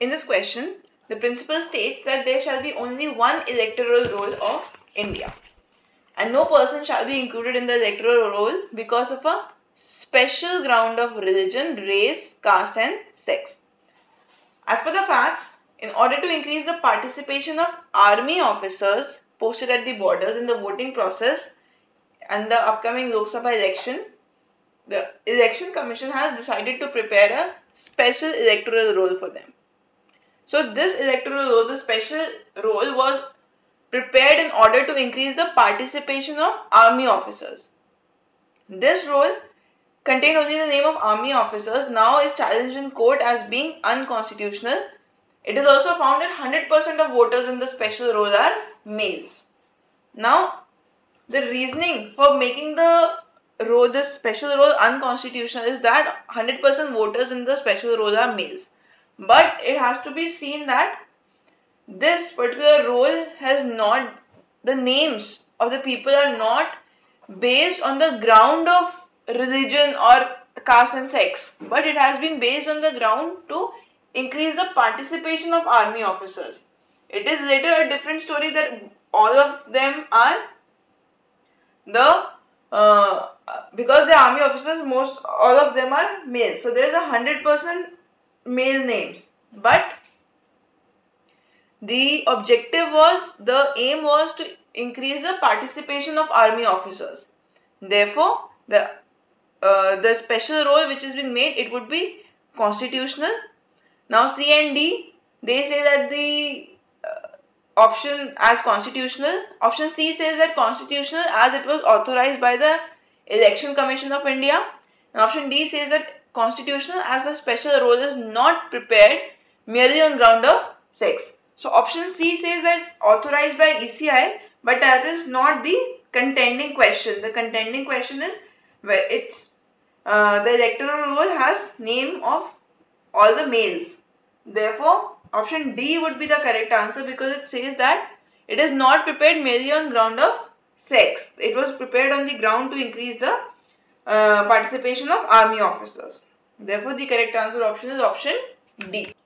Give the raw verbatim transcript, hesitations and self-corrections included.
in this question, the principle states that there shall be only one electoral roll of India, and no person shall be included in the electoral roll because of a special ground of religion, race, caste, and sex. As per the facts, in order to increase the participation of army officers posted at the borders in the voting process and the upcoming Lok Sabha election, the Election Commission has decided to prepare a special electoral roll for them. So this electoral roll, the special roll, was prepared in order to increase the participation of army officers. This roll contained only the name of army officers, now is challenged in court as being unconstitutional. It is also found that one hundred percent of voters in the special roll are males. Now, the reasoning for making the roll, this special roll unconstitutional is that one hundred percent voters in the special roll are males. But it has to be seen that this particular roll has not, the names of the people are not based on the ground of religion or caste and sex, but it has been based on the ground to increase the participation of army officers. It is later a different story that all of them are the uh, because the army officers, most all of them are male, so there is a hundred percent male names, but the objective was, the aim was to increase the participation of army officers. Therefore, the uh, the special roll which has been made, it would be constitutional. Now C and D, they say that the uh, option as constitutional. Option C says that constitutional as it was authorized by the Election Commission of India. And option D says that constitutional as the special roll is not prepared merely on ground of sex. So option C says that it's authorized by E C I, but that is not the contending question. The contending question is where it's uh, the electoral roll has name of all the males. Therefore, option D would be the correct answer because it says that it is not prepared merely on ground of sex. It was prepared on the ground to increase the uh, participation of army officers. Therefore, the correct answer option is option D.